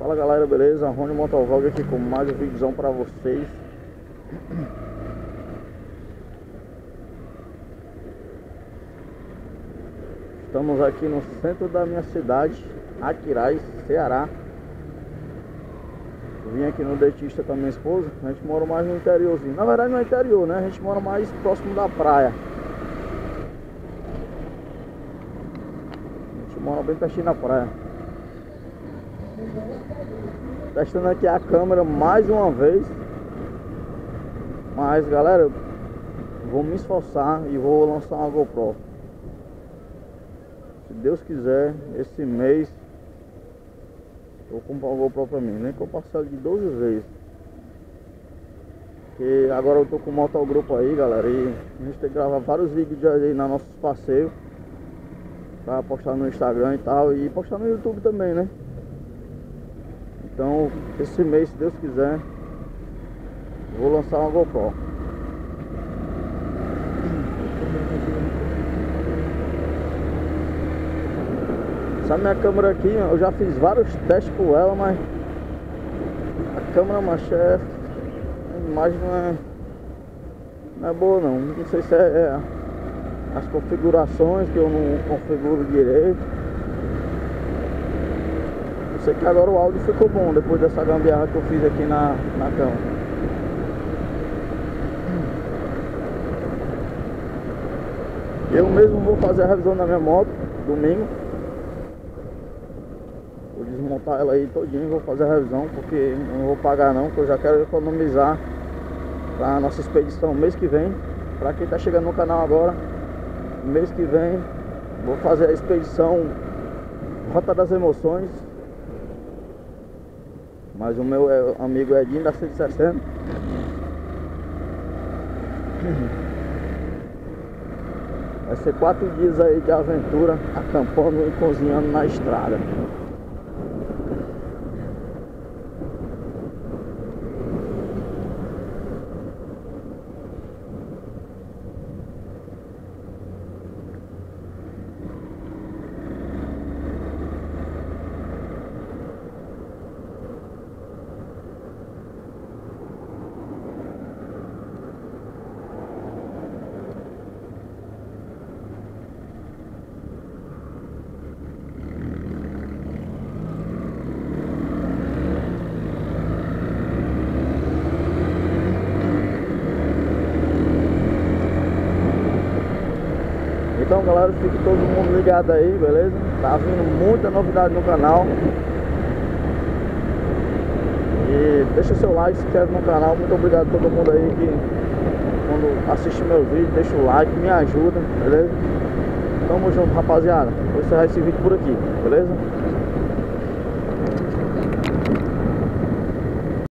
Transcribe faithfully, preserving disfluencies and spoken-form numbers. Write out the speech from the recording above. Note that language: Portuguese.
Fala galera, beleza? Rony Motovlog aqui com mais um vídeozão pra vocês. Estamos aqui no centro da minha cidade, Aquiraz, Ceará. Vim aqui no dentista com a minha esposa. A gente mora mais no interiorzinho. Na verdade não é interior, né? A gente mora mais próximo da praia. A gente mora bem pertinho da praia. Testando aqui a câmera mais uma vez. Mas galera, eu vou me esforçar e vou lançar uma GoPro. Se Deus quiser, esse mês eu vou comprar uma GoPro pra mim. Nem que eu parcele de doze vezes. Porque agora eu tô com o motogrupo aí, galera. E a gente tem que gravar vários vídeos aí na nossos passeios pra postar no Instagram e tal. E postar no YouTube também, né? Então, esse mês, se Deus quiser, vou lançar uma GoPro. Essa minha câmera aqui, eu já fiz vários testes com ela, mas a câmera, macho, é... a imagem não é, não é boa não. Não sei se é, é as configurações que eu não configuro direito. Sei que agora o áudio ficou bom depois dessa gambiarra que eu fiz aqui na, na cama. Eu mesmo vou fazer a revisão da minha moto domingo. Vou desmontar ela aí todinha e vou fazer a revisão, porque não vou pagar não, porque eu já quero economizar para a nossa expedição mês que vem. Para quem tá chegando no canal agora, mês que vem vou fazer a expedição Rota das Emoções. Mas o meu é, amigo Edinho da cento e sessenta. Vai ser quatro dias aí de aventura, acampando e cozinhando na estrada. Então galera, fique todo mundo ligado aí, beleza? Tá vindo muita novidade no canal. E deixa seu like, se inscreve no canal. Muito obrigado a todo mundo aí que quando assiste meus vídeos, deixa o like, me ajuda, beleza? Tamo junto, rapaziada. Vou encerrar esse vídeo por aqui, beleza?